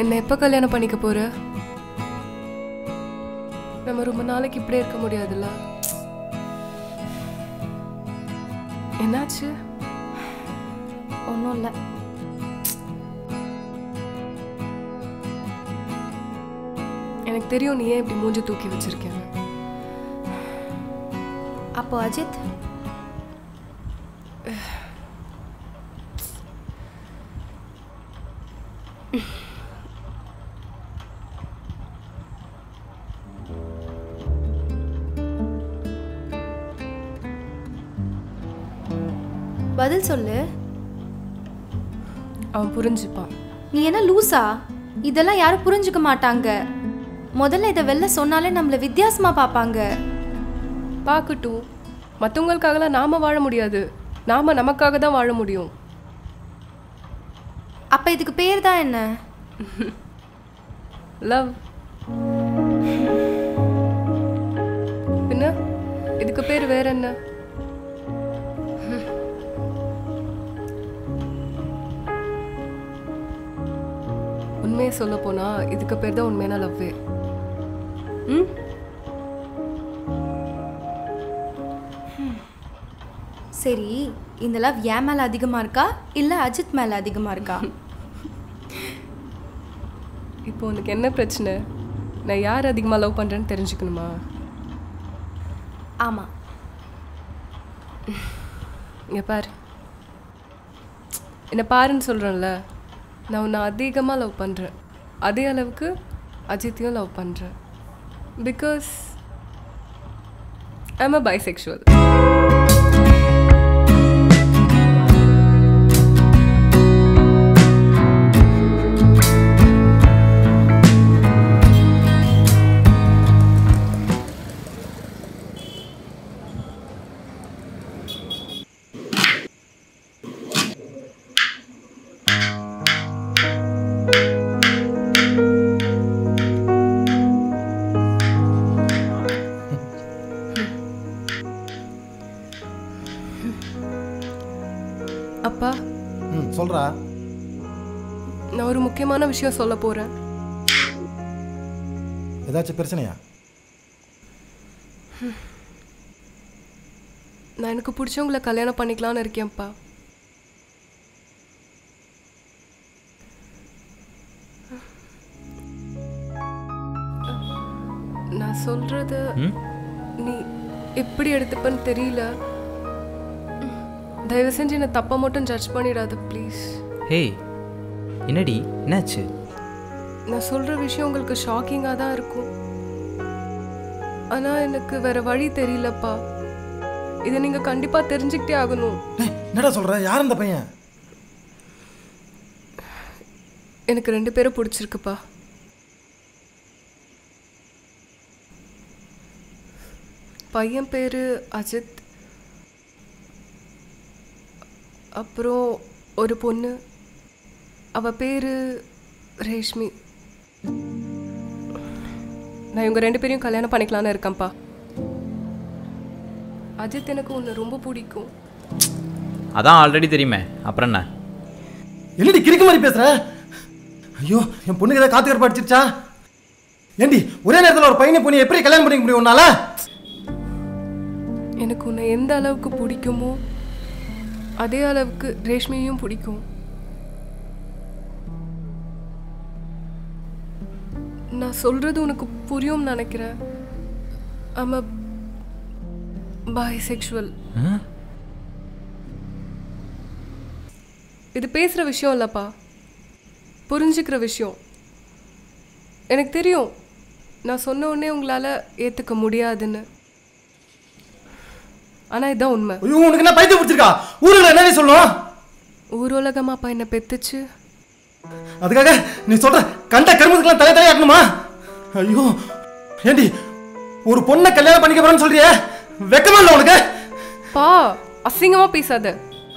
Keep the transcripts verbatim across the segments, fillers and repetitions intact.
என்ன எப்போ கல்யாணம் பண்ணிக்க போற? நம்ம ரொம்ப நாளைக்கு இப்படியே இருக்க முடியாதுல்ல. என்னாச்சு? ஒன்றும் இல்லை. எனக்கு தெரியும் நீ ஏன் இப்படி மூஞ்சி தூக்கி வச்சிருக்கேன். அப்போ அஜித் பதில் சொல்லு. அவன் புரிஞ்சுப்பான். நீ என்ன லூசா? இதெல்லாம் யாரும் புரிஞ்சுக்க மாட்டாங்க. முதல்ல இதை வெளில சொன்னாலே நம்மளை வித்தியாசமா பார்ப்பாங்க. பார்க்கட்டும். மற்றவங்களுக்காகலாம் நாம வாழ முடியாது, நாம நமக்காக தான் வாழ முடியும். அப்ப இதுக்கு பேர் தான் என்ன? லவ். என்ன இதுக்கு பேர் வேற என்ன? உண்மையை சொல்ல போனா இதுக்கு பேர் தான் உண்மையான லவ்வே. ம் சரி, இந்த லவ் என் மேல அதிகமா இருக்கா இல்ல அஜித் மேல அதிகமா இருக்கா? இப்போ உனக்கு என்ன பிரச்சனை? நான் யார் அதிகமாக லவ் பண்ணுறேன்னு தெரிஞ்சுக்கணுமா? ஆமாம். இங்கே பாரு, என்னை பாருன்னு சொல்கிறேன்ல, நான் உன்னை அதிகமாக லவ் பண்ணுறேன். அதே அளவுக்கு அஜித்தையும் லவ் பண்ணுறேன். Because I am a bisexual. அப்பா. ம் சொல்றா. நான் ஒரு முக்கியமான விஷயம் சொல்ல போறேன். ஏதாச்சும் பிரச்சனையா? நான் எனக்கு பிடிச்சவங்களை கல்யாணம் பண்ணிக்கலான்னு இருக்கேன்ப்பா. நான் சொல்றது நீ எப்படி எடுத்துப்பன்னு தெரியல. தயவு செஞ்சு என்ன தப்பா மட்டும் ஜட்ஜ் பண்ணிடாத ப்ளீஸ். ஹே, என்னடி என்னாச்சு? நான் சொல்ற விஷயம் உங்களுக்கு ஷாக்கிங்காக தான் இருக்கும். ஆனா எனக்கு வேற வழி தெரியலப்பா. இதை நீங்க கண்டிப்பா தெரிஞ்சுக்கிட்டே ஆகணும். என்னடா சொல்ற? யார் அந்த பையன்? எனக்கு ரெண்டு பேரும் பிடிச்சிருக்குப்பா. பையன் பேரு அஜித், அப்புறம் ஒரு பொண்ணு, அவ பேரு ரேஷ்மி. நான் இவங்க ரெண்டு பேரையும் கல்யாணம் பண்ணிக்கலான்னு இருக்கேன்ப்பா. அஜித் எனக்கு உன்னை ரொம்ப பிடிக்கும். அதான் ஆல்ரெடி தெரியுமே, அப்புறம் என்ன? என்னடி கிறுக்கு மாதிரி பேசுற? ஐயோ, என் பொண்ணுக்கு ஏதாவது காத்து கருப்பு அடிச்சிருச்சா? ஏண்டி ஒரே நேரத்தில் ஒரு பையனை பொண்ணு எப்படி கல்யாணம் பண்ணிக்க முடியும் உன்னால? எனக்கு உன்னை எந்த அளவுக்கு பிடிக்குமோ அதே அளவுக்கு ரேஷ்மியையும் பிடிக்கும். நான் சொல்றது உனக்கு புரியும் நினைக்கிறேன். I'm a bisexual. இது பேசுற விஷயம் இல்லப்பா, புரிஞ்சுக்கிற விஷயம். எனக்கு தெரியும் நான் சொன்ன உடனே உங்களால ஏத்துக்க முடியாதுன்னு. ஆனா இதான் உண்மை. ஐயோ, உனக்கு என்ன பைத்தியம் பிடிச்சிருக்கா? ஊருல என்ன சொல்லுவோம்? ஊர் உலகமாப்பா என்ன பெத்துச்சு. அதுக்காக நீ சொல்ற கண்ட கருமத்துக்கெல்லாம் தலை தலையாட்டணுமா? ஐயோ, ஏண்டி ஒரு பொண்ணை கல்யாணம் பண்ணிக்க போறேன்னு சொல்றிய? வெக்கமா இல்ல உனக்கு? பா, அசிங்கமா பேசாத.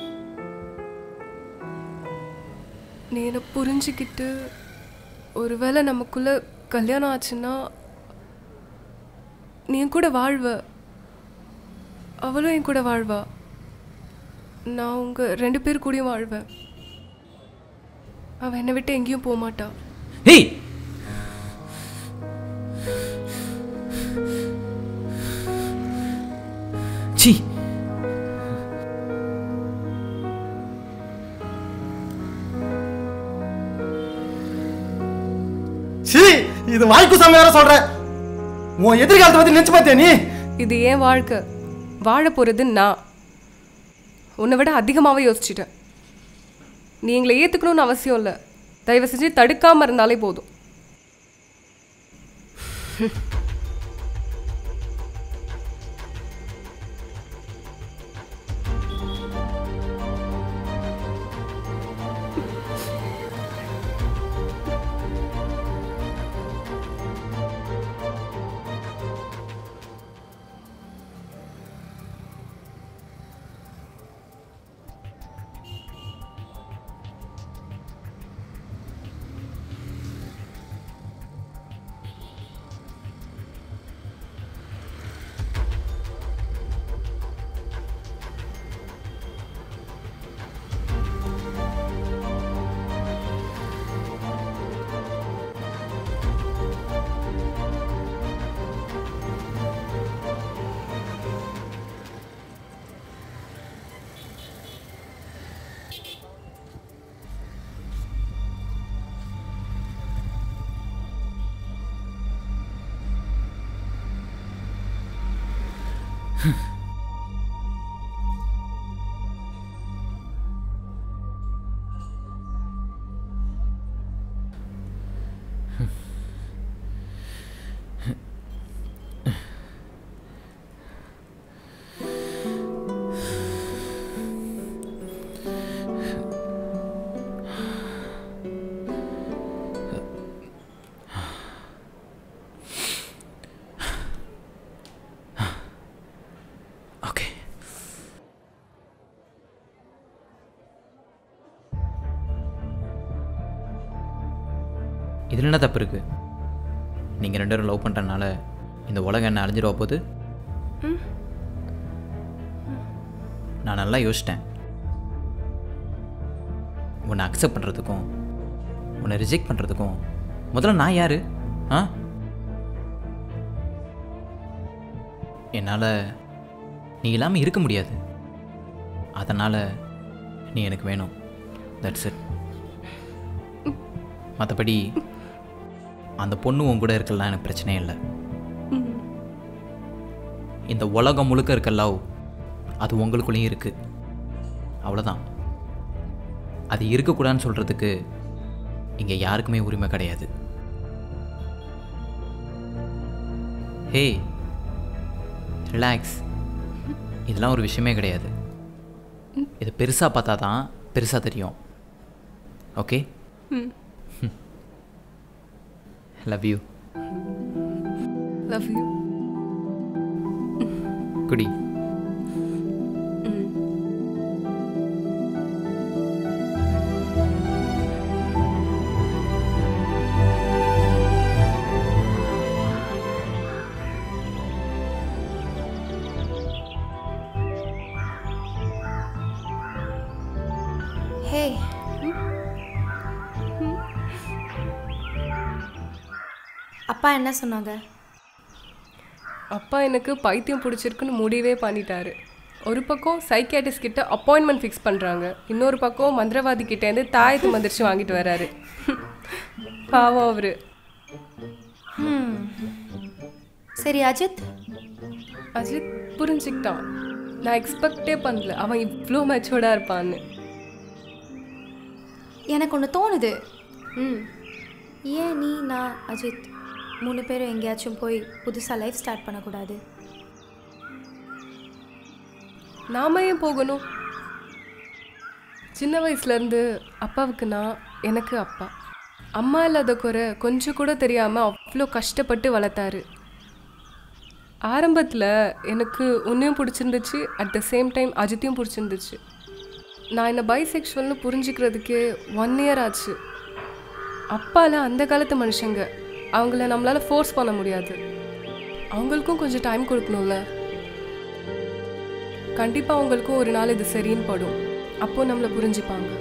நீ என்ன புரிஞ்சுக்கிட்டு ஒருவேளை நமக்குள்ள கல்யாணம் ஆச்சுன்னா நீ என் கூட வாழ்வ, அவளும் என் கூட வாழ்வா. நான் உங்க ரெண்டு பேர் கூடயும் வாழ்வேன். அவன் என்னை விட்டு எங்கேயும் போக மாட்டா. ஏய் சி சி இது வாய்க்கு சாமி வேற சொல்ற. உன் எதிர்காலத்தை பத்தி நினைச்சு பார்த்தியா நீ? இது ஏன் வாழ்க்கை, வாழ போறது நான். உன்னை விட அதிகமாகவே யோசிச்சுட்டேன். நீ எங்களை ஏற்றுக்கணும்னு அவசியம் இல்லை, தயவு செஞ்சு தடுக்காமல் இருந்தாலே போதும். இதில் என்ன தப்பு இருக்குது? நீங்கள் ரெண்டு பேரும் லவ் பண்ணுறதுனால இந்த உலகம் என்ன அழிஞ்சிருவா போகுது? நான் நல்லா யோசிச்சிட்டேன். உன்னை அக்செப்ட் பண்ணுறதுக்கும் உன்னை ரிஜெக்ட் பண்ணுறதுக்கும் முதல்ல நான் யார்? ஆ என்னால் நீ இல்லாமல் இருக்க முடியாது. அதனால் நீ எனக்கு வேணும். That's it. மற்றபடி அந்த பொண்ணு உன் கூட இருக்கலாம், எனக்கு பிரச்சனையே இல்லை. இந்த உலகம் முழுக்க இருக்க லவ் அது உங்களுக்குள்ளேயும் இருக்குது. அவ்வளோதான். அது இருக்கக்கூடாதுன்னு சொல்கிறதுக்கு இங்கே யாருக்குமே உரிமை கிடையாது. Hey relax. இதெல்லாம் ஒரு விஷயமே கிடையாது. இது பெருசாக பார்த்தா தான் பெருசாக தெரியும். Okay? Love you. Love you. குடி. ஹே, அப்பா என்ன சொன்னாங்க? அப்பா எனக்கு பைத்தியம் பிடிச்சிருக்குன்னு முடிவே பண்ணிட்டாரு. ஒரு பக்கம் சைக்கியாட்ரிஸ்ட் கிட்ட அப்பாயின்மெண்ட் ஃபிக்ஸ் பண்ணுறாங்க, இன்னொரு பக்கம் மந்திரவாதி கிட்டேருந்து தாயத்து மந்திரிச்சு வாங்கிட்டு வர்றாரு. பாவம் அவரு. சரி அஜித்? அஜித் புரிஞ்சுக்கிட்டான். நான் எக்ஸ்பெக்டே பண்ணல அவன் இவ்வளோ மெச்சூர்டாக இருப்பான்னு. எனக்கு ஒன்று தோணுது. ம் ஏன் நீ நான் அஜித் மூணு பேரும் எங்கேயாச்சும் போய் புதுசாக லைஃப் ஸ்டார்ட் பண்ணக்கூடாது? நாம ஏன் போகணும்? சின்ன வயசுலேருந்து அப்பாவுக்கு நான், எனக்கு அப்பா. அம்மா இல்லாத குறை கொஞ்சம் கூட தெரியாமல் அவ்வளோ கஷ்டப்பட்டு வளர்த்தாரு. ஆரம்பத்தில் எனக்கு உன்னையும் பிடிச்சிருந்துச்சு, அட் த சேம் டைம் அஜித்தையும் பிடிச்சிருந்துச்சு. நான் என்னை பைசெக்ஷுவல்னு புரிஞ்சிக்கிறதுக்கே ஒன் இயர் ஆச்சு. அப்பால அந்த காலத்து மனுஷங்க, அவங்கள நம்மளால் ஃபோர்ஸ் பண்ண முடியாது. அவங்களுக்கும் கொஞ்சம் டைம் கொடுக்கணும்ல. கண்டிப்பாக அவங்களுக்கும் ஒரு நாள் இது சரின்னு படும். அப்போது நம்மளை புரிஞ்சுப்பாங்க.